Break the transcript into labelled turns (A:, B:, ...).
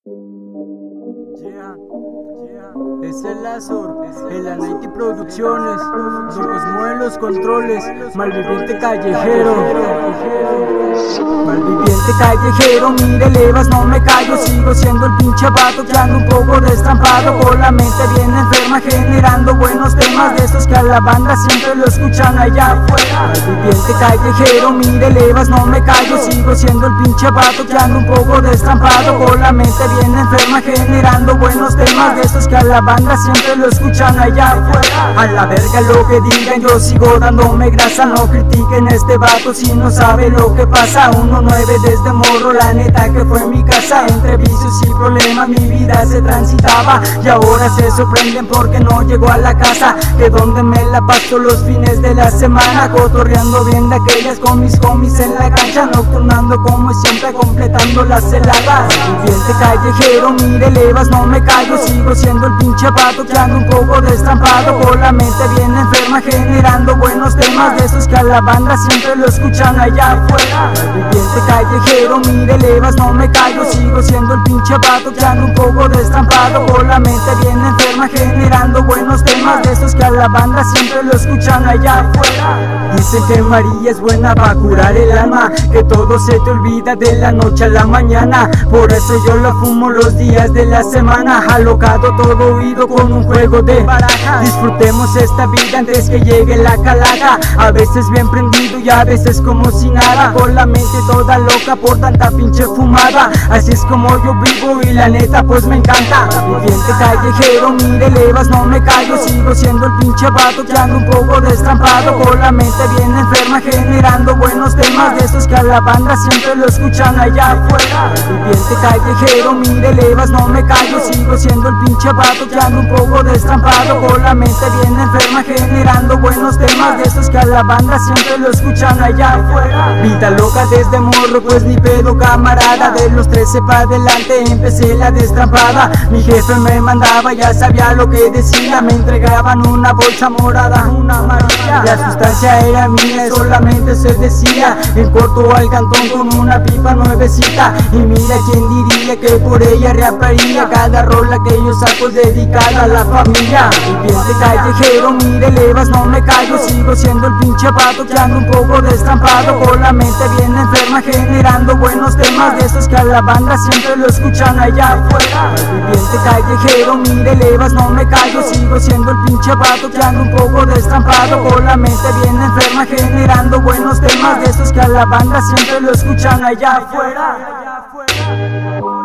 A: Ese es la Sur, el Anaiti Producciones, Locos mueven los controles, malviviente callejero. Malviviente callejero, mire levas, no me callo, sigo siendo el pinche vato que ando un poco destrampado, con la mente bien enferma, generando buenos temas de esos que a la banda siempre lo escuchan allá afuera. Malviviente callejero, mire levas, no me callo, sigo siendo el pinche vato que ando un poco destrampado, con la mente bien enferma, generando buenos temas de esos que a la banda siempre lo escuchan allá afuera. A la verga lo que digan, yo sigo dándome grasa, no critiquen este vato si no sabe lo que pasa. 1-9 desde morro, la neta que fue mi casa, entre vicios y problemas mi vida se transitaba, y ahora se sorprenden porque no llego a la casa, que donde me la paso los fines de la semana, cotorreando bien de aquellas con mis homies en la cancha, nocturnando como siempre, completando las heladas. Viviente callejero, mire levas, no me callo, sigo siendo el pinche vato que ando un poco destrampado, con la mente bien enferma, generando buenos temas de esos que a la banda siempre lo escuchan allá afuera. Viviente callejero, mire levas, no me callo, sigo siendo el pinche vato que ando un poco destrampado, con la mente bien enferma, generando buenos temas de esos que a la banda siempre lo escuchan allá afuera. Dicen que María es buena para curar el alma, que todo se te olvida de la noche a la mañana, por eso yo la fumo los días de la semana, alocado todo oído con un juego de barajas. Disfrutemos esta vida antes que llegue la calaga, a veces bien prendido y a veces como si nada, con la mente toda loca por tanta pinche fumada, así es como yo vivo y la neta pues me encanta. Viviente callejero, mire levas, no me callo, sigo siendo el pinche vato que ando un poco destrampado, con la mente bien enferma, generando buenos temas de esos que a la banda siempre lo escuchan allá afuera. Viviente callejero, mire levas, no me callo, sigo siendo el pinche vato que ando un poco destrampado, con la mente bien enferma, generando buenos temas de esos que a la banda siempre lo escuchan allá afuera. Vida loca desde morro, pues ni pedo camarada, de los 13 para adelante empecé la destrampada, mi jefe me mandaba, ya sabía lo que decía, me entregaban una bolsa morada, una amarilla, la sustancia era mía, solamente se decía, en corto al cantón con una pipa nuevecita, y mira quién diría que por ella reaparía, cada rola que yo saco es dedicada a la familia. Viviente callejero, mire levas, no me callo, sigo siendo el pinche vato que ando un poco destrampado, con la mente bien enferma, generando buenos temas de esos que a la banda siempre lo escuchan allá afuera. Viviente callejero, mire levas, no me callo, sigo siendo el pinche vato que ando un poco destrampado, con la mente bien enferma, generando buenos temas de esos que a la banda siempre lo escuchan allá afuera.